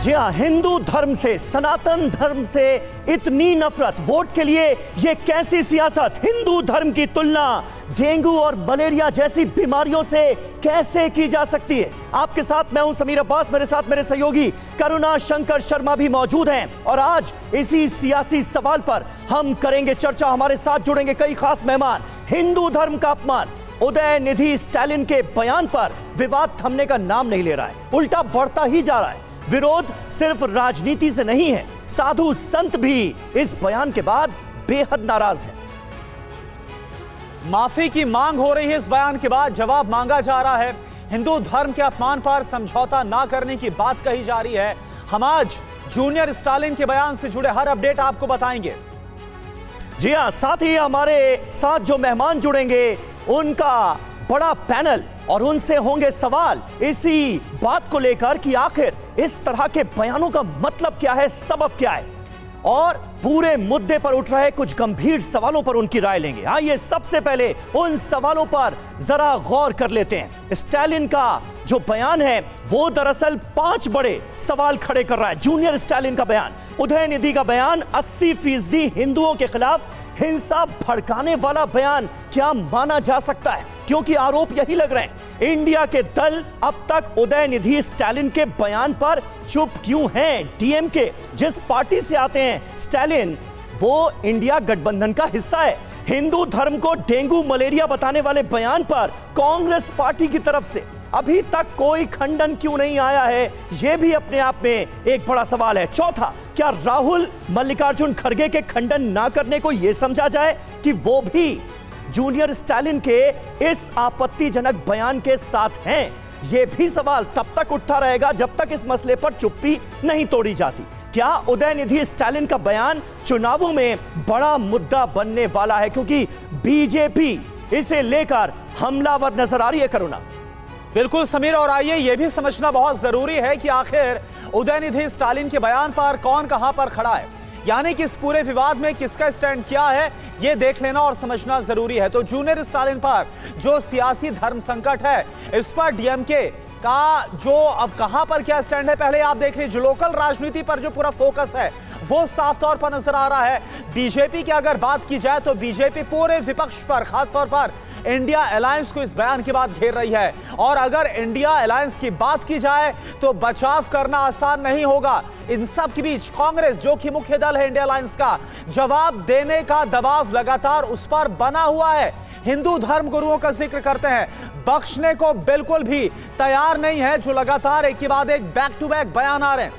जी हाँ, हिंदू धर्म से, सनातन धर्म से इतनी नफरत, वोट के लिए ये कैसी सियासत? हिंदू धर्म की तुलना डेंगू और मलेरिया जैसी बीमारियों से कैसे की जा सकती है? आपके साथ मैं हूं समीर अब्बास, मेरे साथ मेरे सहयोगी करुणा शंकर शर्मा भी मौजूद हैं और आज इसी सियासी सवाल पर हम करेंगे चर्चा। हमारे साथ जुड़ेंगे कई खास मेहमान। हिंदू धर्म का अपमान, उदयनिधि स्टालिन के बयान पर विवाद थमने का नाम नहीं ले रहा है, उल्टा बढ़ता ही जा रहा है। विरोध सिर्फ राजनीति से नहीं है, साधु संत भी इस बयान के बाद बेहद नाराज हैं। माफी की मांग हो रही है इस बयान के बाद, जवाब मांगा जा रहा है। हिंदू धर्म के अपमान पर समझौता ना करने की बात कही जा रही है। हम आज जूनियर स्टालिन के बयान से जुड़े हर अपडेट आपको बताएंगे। जी हां, साथ ही हमारे साथ जो मेहमान जुड़ेंगे उनका बड़ा पैनल और उनसे होंगे सवाल इसी बात को लेकर कि आखिर इस तरह के बयानों का मतलब क्या है, सबब क्या है, और पूरे मुद्दे पर उठ रहे कुछ गंभीर सवालों पर उनकी राय लेंगे। आइए सबसे पहले उन सवालों पर जरा गौर कर लेते हैं। स्टालिन का जो बयान है वो दरअसल 5 बड़े सवाल खड़े कर रहा है। जूनियर स्टालिन का बयान, उदयनिधि का बयान 80% हिंदुओं के खिलाफ हिंसा भड़काने वाला बयान क्या माना जा सकता है? क्योंकि आरोप यही लग रहे हैं, इंडिया के दल अब तक उदयनिधि स्टालिन के बयान पर चुप क्यों हैं? डीएमके जिस पार्टी से आते हैं स्टालिन, वो इंडिया गठबंधन का हिस्सा है। हिंदू धर्म को डेंगू मलेरिया बताने वाले बयान पर कांग्रेस पार्टी की तरफ से अभी तक कोई खंडन क्यों नहीं आया है? यह भी अपने आप में एक बड़ा सवाल है। चौथा, क्या राहुल मल्लिकार्जुन खड़गे के खंडन ना करने को यह समझा जाए कि वो भी जूनियर स्टालिन के इस आपत्तिजनक बयान के साथ हैं? यह भी सवाल तब तक उठता रहेगा जब तक इस मसले पर चुप्पी नहीं तोड़ी जाती। क्या उदयनिधि स्टालिन का बयान चुनावों में बड़ा मुद्दा बनने वाला है? क्योंकि बीजेपी इसे लेकर हमलावर नजर आ रही है। करुणा, बिल्कुल समीर, और आइए यह भी समझना बहुत जरूरी है कि आखिर उदयनिधि स्टालिन के बयान पर कौन कहां पर खड़ा है, यानी कि इस पूरे विवाद में किसका स्टैंड क्या है, यह देख लेना और समझना जरूरी है। तो जूनियर स्टालिन पर जो सियासी धर्म संकट है, इस पर डीएमके का जो अब कहां पर क्या स्टैंड है, पहले आप देख लीजिए। लोकल राजनीति पर जो पूरा फोकस है वो साफ तौर पर नजर आ रहा है। बीजेपी की अगर बात की जाए तो बीजेपी पूरे विपक्ष पर, खासतौर पर इंडिया अलायंस को इस बयान के बाद घेर रही है। और अगर इंडिया अलायंस की बात की जाए तो बचाव करना आसान नहीं होगा। इन सब के बीच कांग्रेस, जो कि मुख्य दल है इंडिया अलायंस का, जवाब देने का दबाव लगातार उस पर बना हुआ है। हिंदू धर्म गुरुओं का जिक्र करते हैं, बख्शने को बिल्कुल भी तैयार नहीं है, जो लगातार एक के बाद एक बैक टू बैक बयान आ रहे हैं।